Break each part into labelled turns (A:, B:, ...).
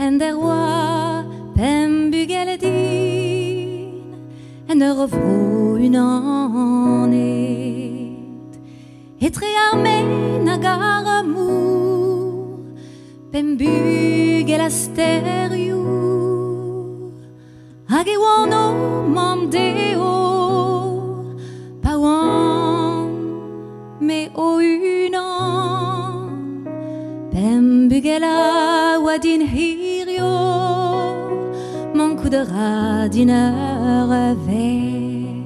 A: en der roi Pemp bugel din en ur vro unanet etre armen hag ar amour Pemp bugel a sterioù hag e oan o mam deo pa oan me o unan Pemp bugel a oa din hirio mon koudra din ur ver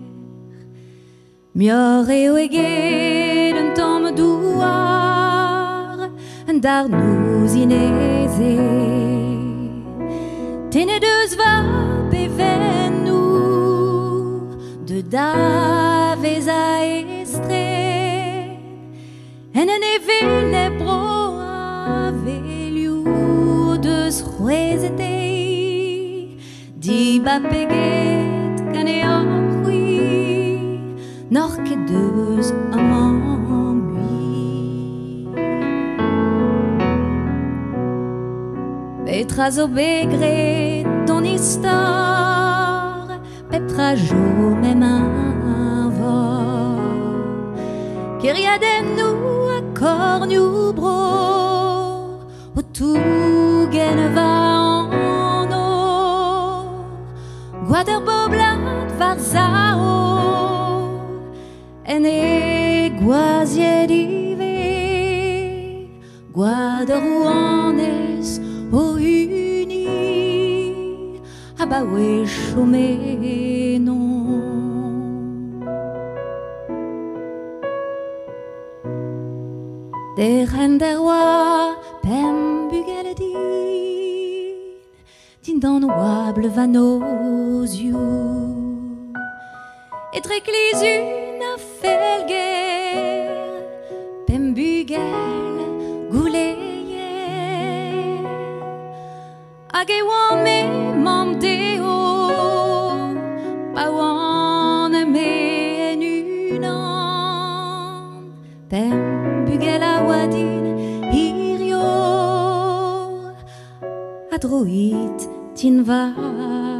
A: mior eo eget un tamm douar un dar nouz ineze tene deus va beven nou de davez a estren en un evit bro a velioù deus c'hwezete di ba peget gane an c'hwi nor ket deus amañ petra zo begret ton istor petra jo mem un vor keriaden nou a kornioù bro o tougen va an or gwad ur boblat var zao en e gwaziet ive gwad ur rouanez o uni a ba wech o menon der en der roi Pemp bugel din dan oable va nozioù etre klizun a felger Pemp bugel gouleier hag e oan me mam deo pa oan me en unan Pemp bugel a oa din hirio a droit tin va